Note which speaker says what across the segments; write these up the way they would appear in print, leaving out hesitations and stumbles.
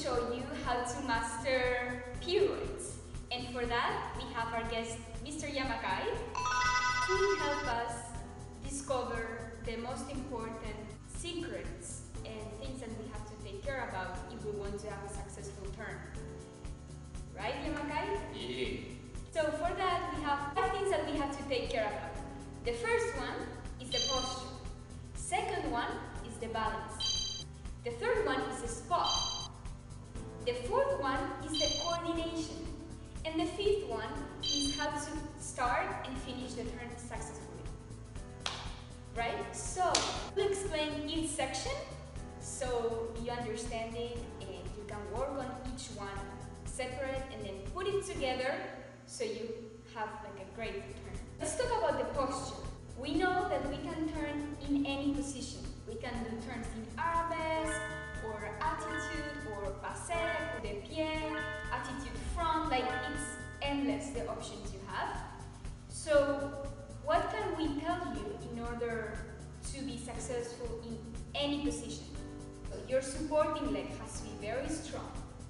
Speaker 1: show you how to master pirouettes. And for that, we have our guest, Mr. Yamakai, who will help us discover the most important secrets and things that we have to take care about if we want to have a successful turn. Right, Yamakai?
Speaker 2: Yeah.
Speaker 1: So for that, we have 5 things that we have to take care about. The first one is the posture. Second one is the balance. The third one is the spot. The fourth one is the coordination. And the fifth one is how to start and finish the turn successfully. Right? So, we'll explain each section so you understand it and you can work on each one separate and then put it together so you have like a great turn. Let's talk about the posture. We know that we can turn in any position. We can do turns in arabesque, or attitude, or passé, coup de pied, attitude front, like it's endless the options you have. So what can we tell you in order to be successful in any position? So your supporting leg has to be very strong,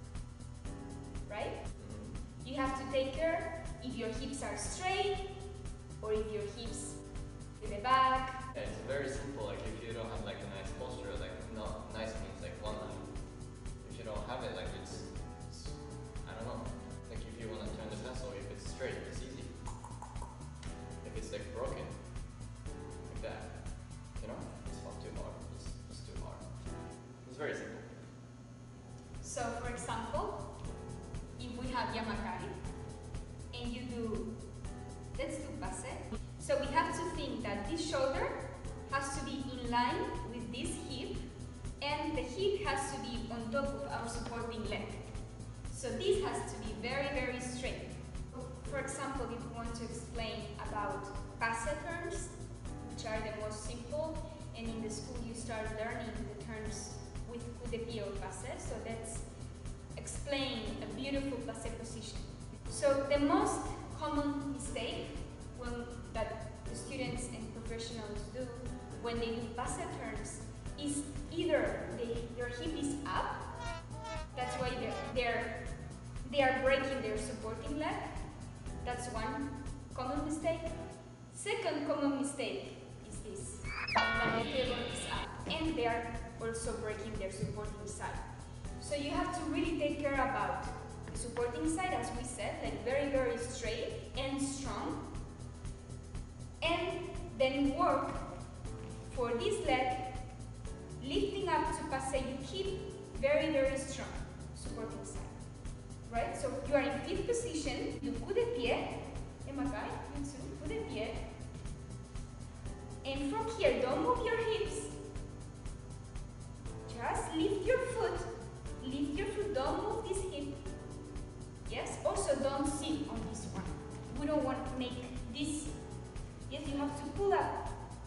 Speaker 1: right? You have to take care if your hips are straight or if your hips in the back.
Speaker 2: Yeah, it's very simple. Like if you don't have like a nice posture, like not nice means like one line. If you don't have it, like it's I don't know. Like if you want to turn the pencil, if it's straight, it's easy. If it's like broken, like that, you know, it's not too hard. It's too hard. It's very simple.
Speaker 1: So for example, if we have Yamakai and you do, let's do passé. So we have to think that this shoulder has to be in line with this hip and the hip has to be on top of our supporting leg. So this has to be very, very straight. For example, if we want to explain about passé turns, which are the most simple, and in the school you start learning the turns with coup de pied or passé, so let's explain a beautiful passé position. So the most common mistake that the students and professionals do when they do passé turns is either their hip is up, that's why they are breaking their supporting leg. That's one common mistake. Second common mistake is this, that the table is up and they are also breaking their supporting side. So you have to really take care about the supporting side, as we said, like very, very straight and strong. And then work for this leg, lifting up to passé, you keep very, very strong supporting side. Right? So you are in 5th position, do coup de pied, Yamakai, you too, coup de pied. And from here, don't move your hips. Just lift your foot, don't move this hip. Yes? Also don't sit on this one. We don't want to make this. Yes, you have to pull up.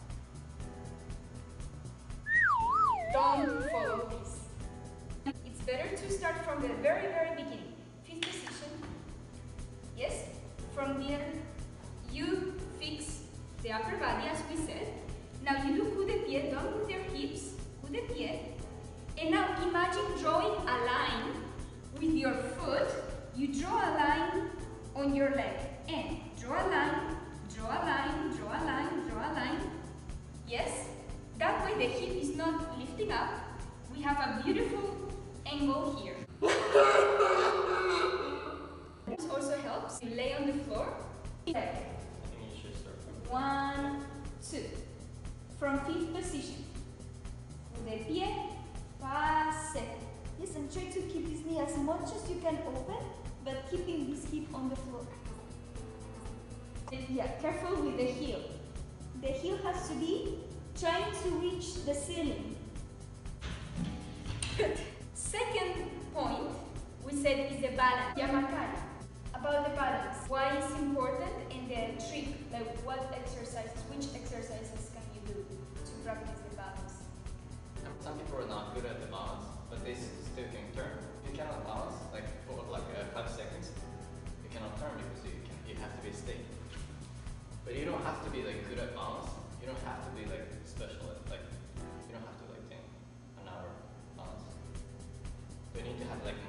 Speaker 1: Don't follow this. It's better to start from the very, very beginning. 5th position. Yes? From there, you fix the upper body as we said. Now you do coup de pied, don't move your hips. Coup de pied. And now imagine drawing a line with your foot. You draw a line on your leg. And draw a line, draw a line, draw a line, draw a line. Yes? That way the hip is not lifting up. We have a beautiful angle here. This also helps. You lay on the floor.
Speaker 2: I think you should start from
Speaker 1: 1, 2. From 5th position. De pie, passé. Yes, and try to keep this knee as much as you can open, but keeping this hip on the floor. And yeah, careful with the heel. The heel has to be trying to reach the ceiling. Good. Second point we said is the balance. Yamakai. About the balance. Why it's important and the trick, like what exercises, which exercises can you do to practice the balance?
Speaker 2: Some people are not good at the balance, but they still can turn. You cannot balance like for like 5 seconds. You cannot turn because you have to be stable. But you don't have to be like good at balance. You don't have to be like special at like you don't have to like take an hour balance. But you need to have like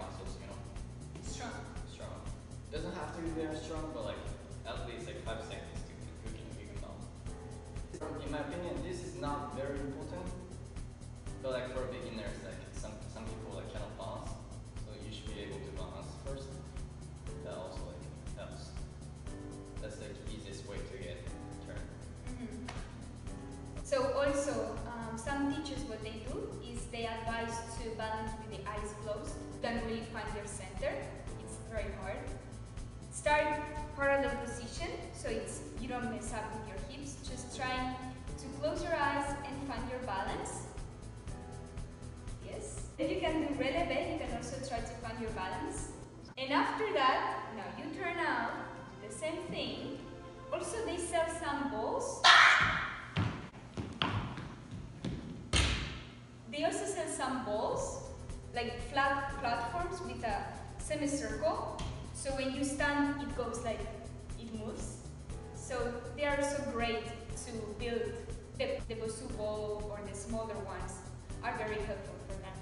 Speaker 2: be very strong, but like at least like 5 seconds to you can balance. In my opinion, this is not very important, but like for beginners, like some people like cannot balance, so you should be able to balance first. That also like helps. That's like the easiest way to get turn.
Speaker 1: So also, some teachers, what they do is they advise to balance with the eyes closed. Don't really find your center. It's very hard. Start parallel position, so you don't mess up with your hips. Just try to close your eyes and find your balance. Yes. If you can do releve, you can also try to find your balance. And after that, now you turn out, the same thing. Also, they sell some balls. They also sell some balls, like flat platforms with a semicircle. So when you stand, it goes like, it moves. So they are so great to build. The Bosu ball or the smaller ones are very helpful for that.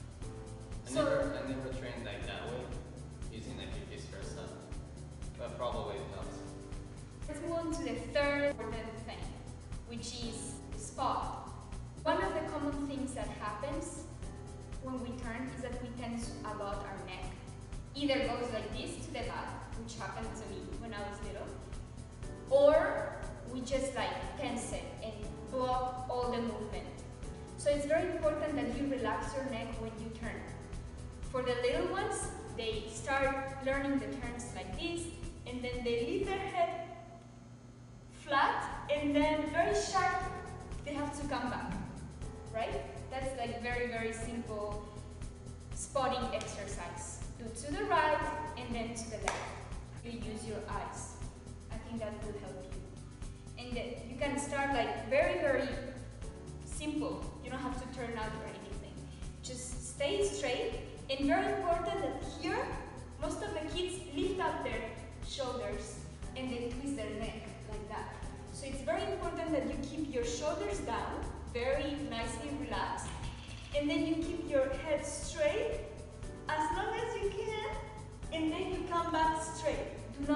Speaker 2: I never trained like that way, using like a piece first up, but probably it helps.
Speaker 1: Let's move on to the third important thing, which is spot. One of the common things that happens when we turn is that we tense a lot our neck. Either goes like this to the back, which happened to me when I was little, or we just like tense it and block all the movement. So it's very important that you relax your neck when you turn. For the little ones, they start learning the turns like this, and then they leave their head flat, and then very sharp, they have to come back, right? That's like very, very simple spotting exercise. Do to the right, and then to the left. You use your eyes. I think that will help you. And you can start like very, very simple. You don't have to turn out or anything. Just stay straight. And very important that here, most of the kids lift up their shoulders and they twist their neck like that. So it's very important that you keep your shoulders down, very nicely relaxed, and then you keep your head straight as long as you can, and then you come back straight.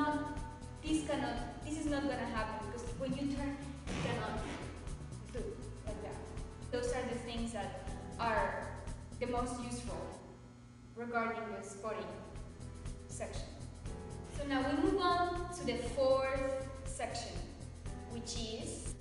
Speaker 1: This is not gonna happen, because when you turn, you cannot do like that. Those are the things that are the most useful regarding the spotting section. So now we move on to the fourth section, which is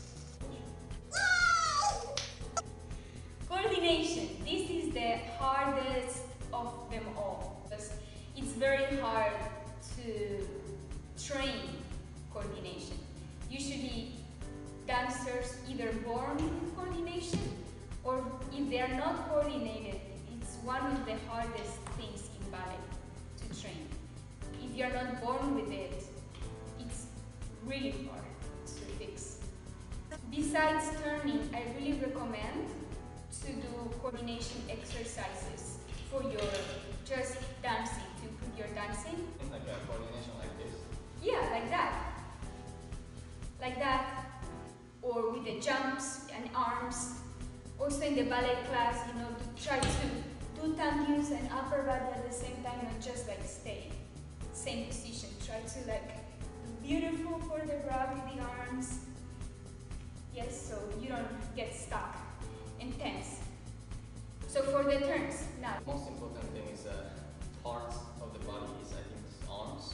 Speaker 1: coordination. This is the hardest of them all, because it's very hard to train coordination. Usually dancers either born with coordination, or if they are not coordinated, it's one of the hardest things in ballet to train. If you are not born with it, it's really hard to fix. Besides turning, I really recommend to do coordination exercises for your just dancing, to improve your dancing.
Speaker 2: Like a coordination like this?
Speaker 1: Yeah, like that. Like that. Or with the jumps and arms. Also in the ballet class, you know, to try to do tangus and upper body at the same time, not just like stay same position. Try to like do beautiful for the bra with the arms. Yes, so you don't get stuck and tense. So for the turns, now.
Speaker 2: The most important thing is parts of the body is, I think, arms.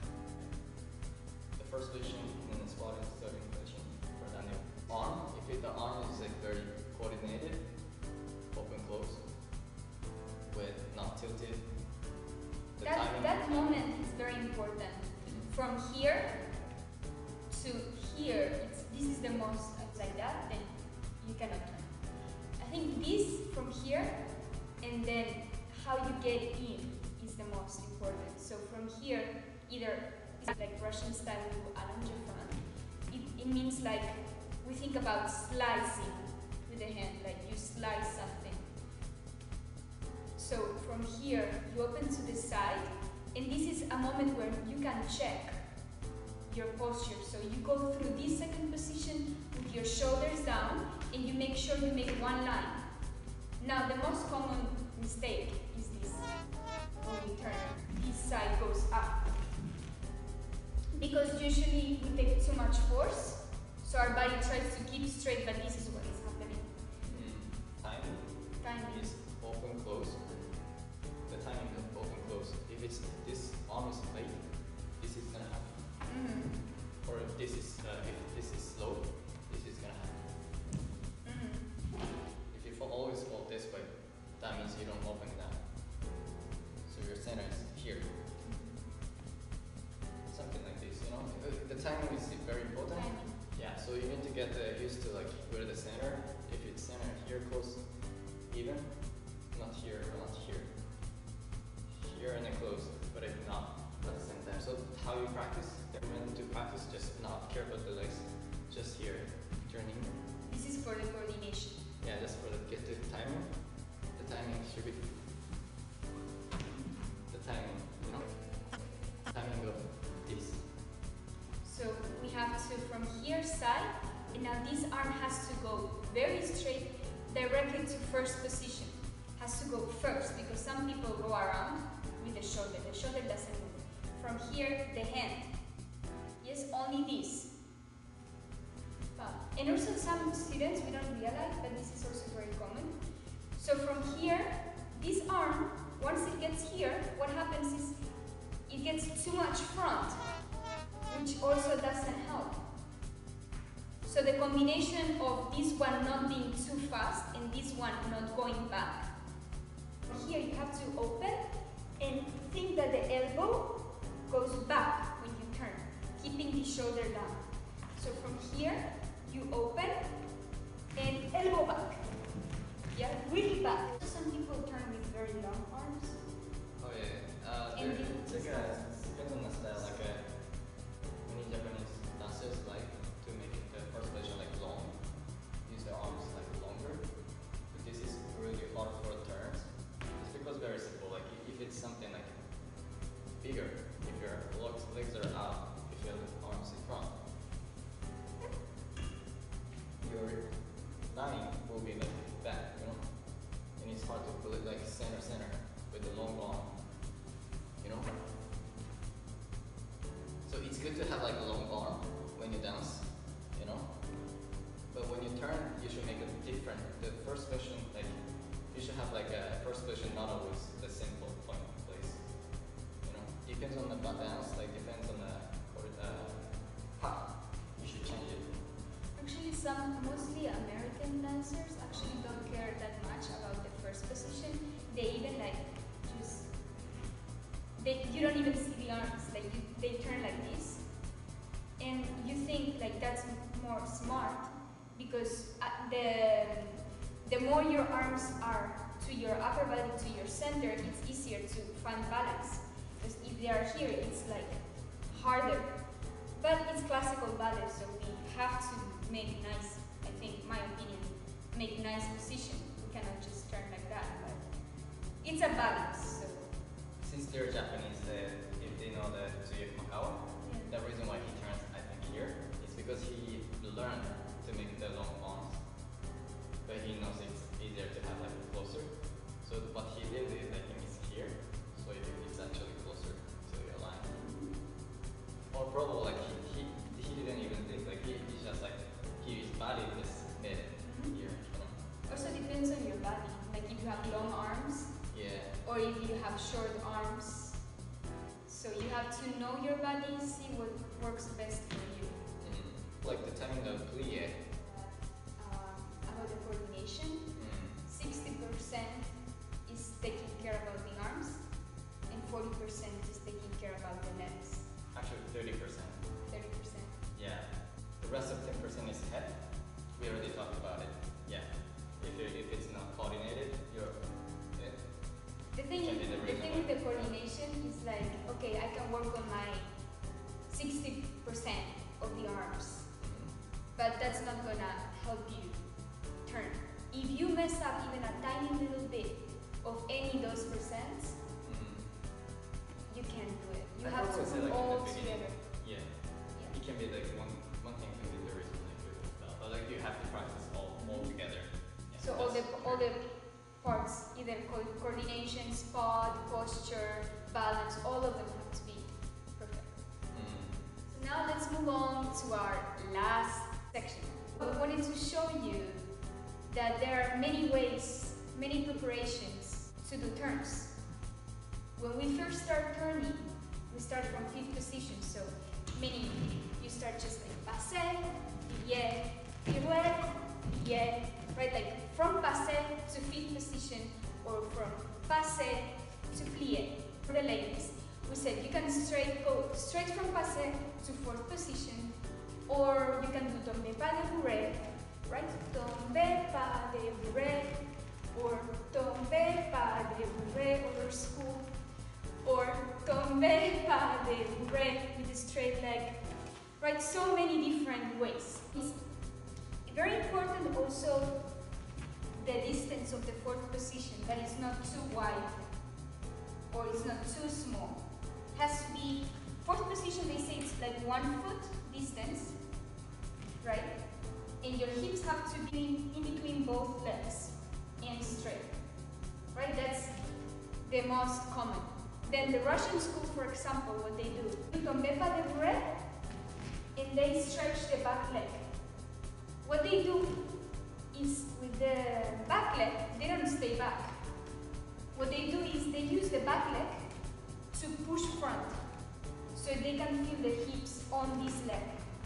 Speaker 2: The first position in the squat is the third position for Daniel. Arm, if the arm is like very coordinated, open, close, with not tilted.
Speaker 1: That moment is very important. From here to here, this is the most like that, then you cannot turn. I think this from here, and then how you get in is the most important. So from here, either it's like Russian style with allonge front. It means like, we think about slicing with the hand, like you slice something. So from here, you open to the side, and this is a moment where you can check your posture. So you go through this second position with your shoulders down, and you make sure you make one line. Now the most common mistake is this. When we turn, this side goes up. usually we take too much force, so our body tries to keep straight, but this is what is happening.
Speaker 2: Timing is open close. The timing of open close. If it's this arm is late, this is gonna happen. Or if this is slow, this is gonna happen. If you always fall this way, that means you don't open that. So your center is here. Something like this, you know. The timing is very important. Yeah. So you need to get used to like where the center. If it's center here close, even, not here or not here. Here and then close, but if not, at the same time. So how you practice? When to practice, just not care about the legs, just here, turning.
Speaker 1: This is for the coordination.
Speaker 2: Yeah, just for the get the timing. The timing should be the timing, you know, timing of this.
Speaker 1: So we have to from here side, and now this arm has to go very straight, directly to first position. Has to go first because some people go around with the shoulder. The shoulder doesn't move. From here, the hand. Yes, only this. And also some students, we don't realize, but this is also very common. So from here, this arm, once it gets here, what happens is it gets too much front, which also doesn't help. So the combination of this one not being too fast and this one not going back. Here you have to open and think that the elbow goes back when you turn, keeping the shoulder down. So from here, you open and elbow back. Yeah, really back. Some people turn with very long arms.
Speaker 2: Oh yeah, it's like depends on the style. Like many Japanese dancers like to make the first position like long, use their arms like longer. But this is really hard for turns. It's because very simple. Like if it's something like bigger, if your legs are out, if your arms in front, your line will be like back, you know. And it's hard to pull it like center with the long arm, you know. So it's good to have like a long arm when you dance, you know. But when you turn, you should make it different. The first position, like you should have like a first position, not always the simple point of place. You know, depends on the dance, like depends on the you should change it.
Speaker 1: Actually, mostly American dancers actually don't care that much about the first position. They even like you don't even see the arms. Like they turn like this, and you think like that's more smart because the more your arms are to your upper body, to your center, it's easier to find balance. Because if they are here, it's like harder. But it's classical ballet, so we have to make nice, I think, my opinion, make nice position. We cannot just turn like that, but it's a balance. So.
Speaker 2: Since they're Japanese, if they know the Tsuyuki Makawa, the reason why he turns, I think, here is because he learned to make the long arms, but he knows it's easier to have like closer. So what he did is, I think, it's here, so it's actually closer to your line. Or probably like he didn't even think, like he's just like his body just made it here, you know.
Speaker 1: Also depends on your body. Like if you have long arms, or if you have short arms. So you have to know your body, see what works best for you.
Speaker 2: Like the timing of plie.
Speaker 1: About the coordination, 60% is taking care about the arms, and 40% is taking care about the legs.
Speaker 2: Actually 30%.
Speaker 1: 30%.
Speaker 2: Yeah. The rest of 10% is head. We already talked about it. Yeah. If it's not coordinated,
Speaker 1: the thing with the coordination is like, okay, I can work on my 60% of the arms, but that's not gonna help you turn. If you mess up even a tiny little bit of any of those percents, you can't do it. You have to put all together.
Speaker 2: Yeah. It can be like one thing can be the reason like good stuff, but like you have to practice all together. Yeah,
Speaker 1: so all the parts, either coordination, spot, posture, balance, all of them have to be perfect. So Now let's move on to our last section. I wanted to show you that there are many ways, many preparations to do turns. When we first start turning, we start from 5th position, so meaning you start just like passé, plie, pirouette, plie, right? Like from passé to 5th position or from passé to plie. For the ladies, we said you can go straight from passé to 4th position, or you can do tombe pas de bourrée, right? Tombe pas de bourrée, or tombe pas de bourrée over school, or tombe pas de bourrée with a straight leg, right? So many different ways. It's very important also the distance of the 4th position, that is not too wide or it's not too small. Has to be 4th position. They say it's like 1 foot distance, right? And your hips have to be in between both legs and straight, right? That's the most common. Then the Russian school, for example, what they do tombe pas de bourrée, and they stretch the back leg. What they do is with the back leg, they don't stay back. What they do is they use the back leg to push front, so they can feel the hips on this leg.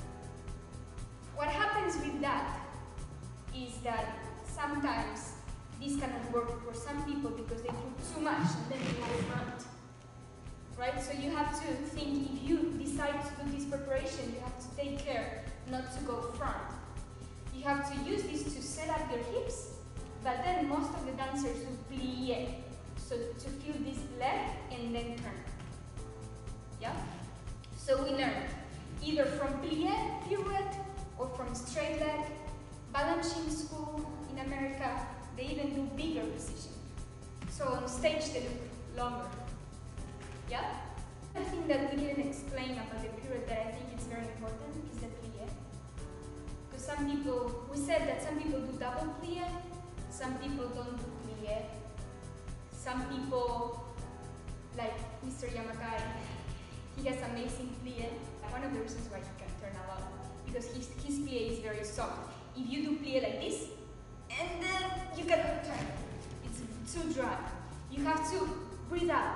Speaker 1: What happens with that is that sometimes this cannot work for some people because they put too much and then they go front. Right? So you have to think, if you decide to do this preparation, you have to take care not to go front. You have to use this to set up your hips, but then most of the dancers do plie. So to feel this leg and then turn. Yeah? So we learned either from plie, pirouette, or from straight leg. Balanchine school in America, they even do bigger position. So on stage they look longer. Yeah? The thing that we didn't explain about the pirouette that I think is very important is the plie. Because some people, we said that some people do double plie, some people don't do plie. Some people, like Mr. Yamakai, he has amazing plie. One of the reasons why he can turn a lot, because his plie is very soft. If you do plie like this, and then you cannot turn, it's too dry. You have to breathe out.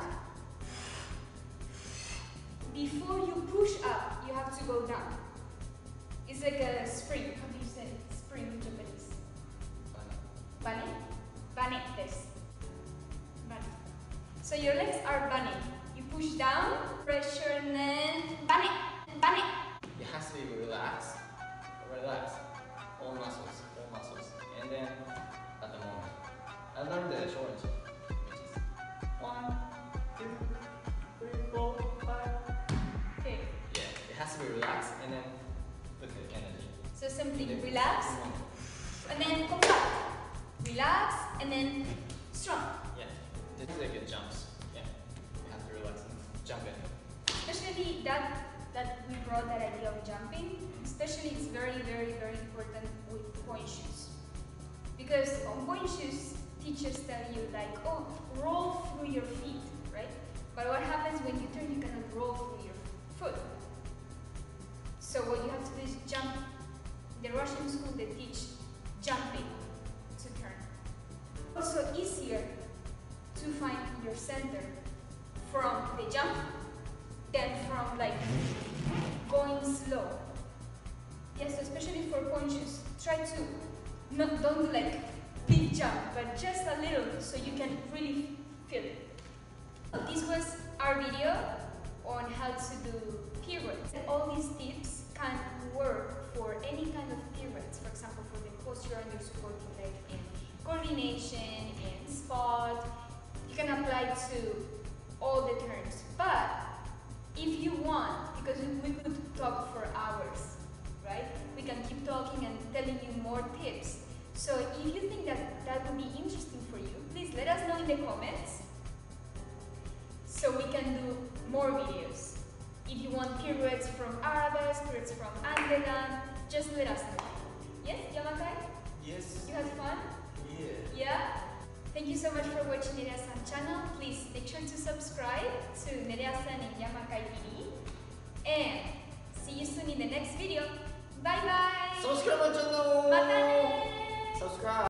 Speaker 1: Before you push up, you have to go down. It's like a spring. How do you say spring in Japanese? Bane? Bane, yes. Bane. So your legs are bane. You push down, pressure, and then bane, bane.
Speaker 2: It has to be relaxed. Relax. All muscles. And then at the moment. I learned the short, which is 1, 2, 3, 4, 5.
Speaker 1: Okay.
Speaker 2: Yeah, it has to be relaxed and then put the energy.
Speaker 1: So simply relax, and then compact. Relax, and then strong.
Speaker 2: Yeah, this is like a jumps. Yeah, you have to relax and jump in.
Speaker 1: Especially that we brought that idea of jumping. Especially it's very important with point shoes. Because on point shoes, teachers tell you like, oh, roll through your feet, right? But what happens when you turn, you cannot roll through your foot. So what you have to do is jump. In the Russian school, they teach jumping to turn. Also easier to find your center from the jump than from like going slow. Yes, especially for point shoes. Try to don't do like big jump, but just a little so you can really feel it. This was our video on how to do pirouettes. And all these tips can work for any kind of pirouettes. For example, for the posture on your supporting leg in coordination and spot. You can apply to all the turns. But if you want, because we could talk for hours, right? We can keep talking and telling you more tips. So if you think that would be interesting for you, please let us know in the comments so we can do more videos. If you want pirouettes from Arabesque, pirouettes from Andegan, just let us know. Yes, Yamakai?
Speaker 2: Yes.
Speaker 1: You had fun?
Speaker 2: Yeah.
Speaker 1: Yeah? Thank you so much for watching Nerea-san channel. Please make sure to subscribe to Nerea-san and Yamakai PD. And see you バイバイ。
Speaker 2: Subscribe my channel.
Speaker 1: またね。
Speaker 2: Subscribe.